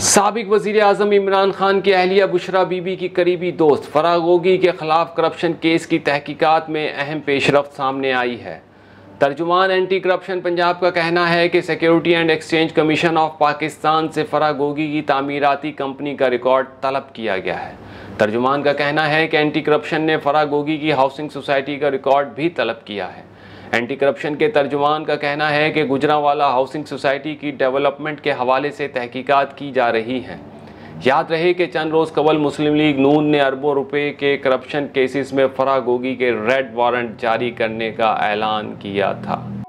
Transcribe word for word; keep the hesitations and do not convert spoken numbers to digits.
साबिक वज़ीर आज़म इमरान खान की अहलिया बुशरा बीबी की करीबी दोस्त फराह गोगी के ख़िलाफ़ करप्शन केस की तहकीकात में अहम पेशरफ्त सामने आई है। तर्जुमान एंटी करप्शन पंजाब का कहना है कि security and exchange commission of Pakistan से फराह गोगी की तामीराती कंपनी का रिकॉर्ड तलब किया गया है। तर्जुमान का कहना है कि एंटी करप्शन ने फराह गोगी की हाउसिंग सोसाइटी का रिकॉर्ड भी तलब किया है। एंटी करप्शन के तर्जुमान का कहना है कि गुजरांवाला हाउसिंग सोसाइटी की डेवलपमेंट के हवाले से तहकीकात की जा रही हैं। याद रहे कि चंद रोज़ कबल मुस्लिम लीग नून ने अरबों रुपए के करप्शन केसेस में फराह गोगी के रेड वारंट जारी करने का ऐलान किया था।